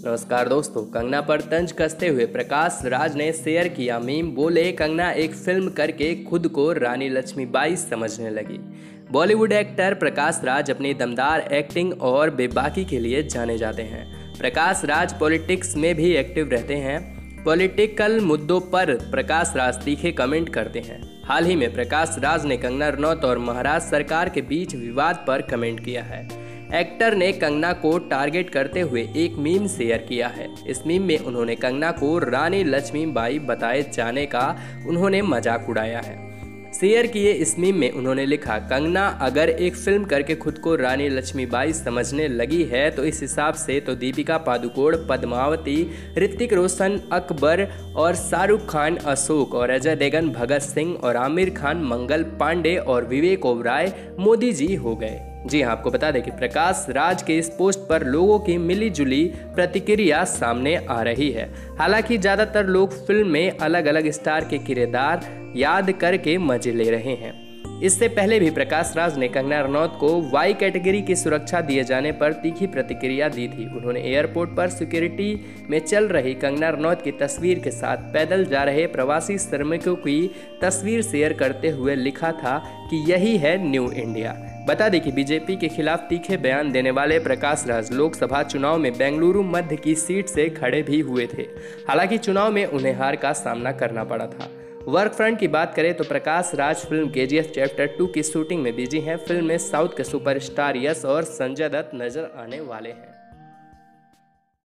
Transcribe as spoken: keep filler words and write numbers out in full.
नमस्कार दोस्तों। कंगना पर तंज कसते हुए प्रकाश राज ने शेयर किया मीम। बोले, कंगना एक फिल्म करके खुद को रानी लक्ष्मीबाई समझने लगी। बॉलीवुड एक्टर प्रकाश राज अपनी दमदार एक्टिंग और बेबाकी के लिए जाने जाते हैं। प्रकाश राज पॉलिटिक्स में भी एक्टिव रहते हैं। पॉलिटिकल मुद्दों पर प्रकाश राज तीखे कमेंट करते हैं। हाल ही में प्रकाश राज ने कंगना रनौत और महाराष्ट्र सरकार के बीच विवाद पर कमेंट किया है। एक्टर ने कंगना को टारगेट करते हुए एक मीम शेयर किया है। इस मीम में उन्होंने कंगना को रानी लक्ष्मीबाई बताए जाने का उन्होंने मजाक उड़ाया है। शेयर किए इस मीम में उन्होंने लिखा, कंगना अगर एक फिल्म करके खुद को रानी लक्ष्मीबाई समझने लगी है तो इस हिसाब से तो दीपिका पादुकोण, पद्मावती, ऋतिक रोशन, अकबर और शाहरुख खान अशोक और अजय देवगन भगत सिंह और आमिर खान मंगल पांडे और विवेक ओबराय मोदी जी हो गए। जी हाँ, आपको बता दें कि प्रकाश राज के इस पोस्ट पर लोगों की मिली जुली प्रतिक्रिया सामने आ रही है। हालांकि ज़्यादातर लोग फिल्म में अलग अलग स्टार के किरदार याद करके मजे ले रहे हैं। इससे पहले भी प्रकाश राज ने कंगना रनौत को वाई कैटेगरी की सुरक्षा दिए जाने पर तीखी प्रतिक्रिया दी थी। उन्होंने एयरपोर्ट पर सिक्योरिटी में चल रही कंगना रनौत की तस्वीर के साथ पैदल जा रहे प्रवासी श्रमिकों की तस्वीर शेयर करते हुए लिखा था कि यही है न्यू इंडिया। बता दें कि बीजेपी के खिलाफ तीखे बयान देने वाले प्रकाश राज लोकसभा चुनाव में बेंगलुरु मध्य की सीट से खड़े भी हुए थे। हालांकि चुनाव में उन्हें हार का सामना करना पड़ा था। वर्क फ्रंट की बात करें तो Prakash Raj film KGF chapter two की शूटिंग में बिजी हैं। फिल्म में साउथ के सुपरस्टार यश और संजय दत्त नजर आने वाले हैं।